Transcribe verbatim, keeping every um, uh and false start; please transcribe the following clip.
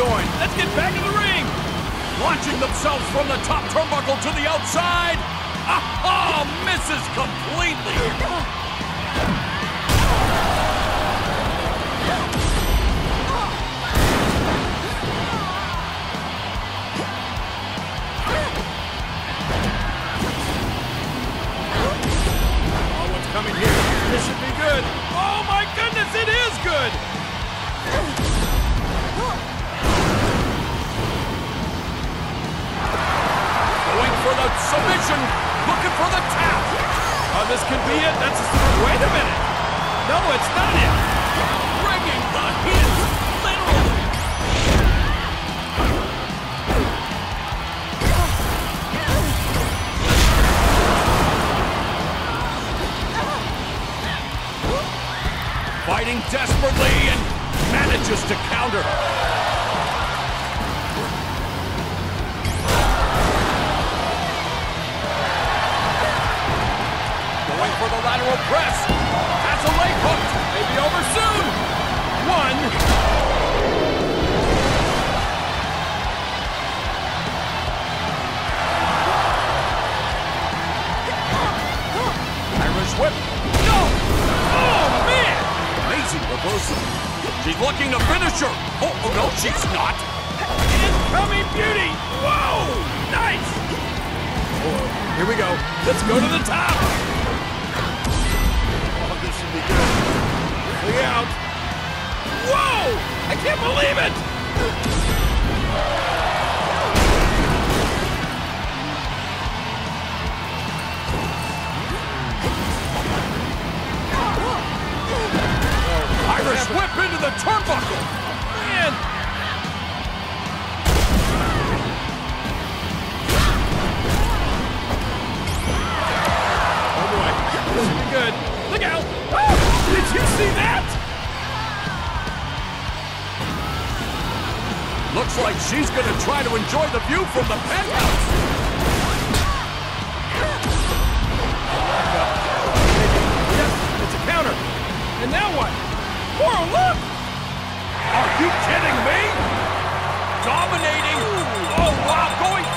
going. Let's get back in the ring. Launching themselves from the top turnbuckle to the outside. Oh, misses completely. Oh, what's coming here? This should be good. Oh my goodness, it is good. Going for the submission, looking for the tap. Oh, this could be it. That's just, wait a minute. No, it's not it. Bringing the hit, literally. Fighting desperately and manages to counter. Going for the lateral press. That's a leg hook. Maybe over soon. One. Irish whip. No! Oh, man! Amazing reversal. She's looking to finish her. Oh, oh no, she's not. Incoming beauty! Whoa! Nice! Oh, here we go. Let's go to the top! Oh, this should be good. Look out! Whoa! I can't believe it! Irish whip into the turnbuckle. Man! Oh boy, this should be good. Look out! Oh, did you see that? Looks like she's gonna try to enjoy the view from the penthouse. Yes, it's a counter. And now what? Whoa, look! Are you kidding me? Dominating. Oh, wow, going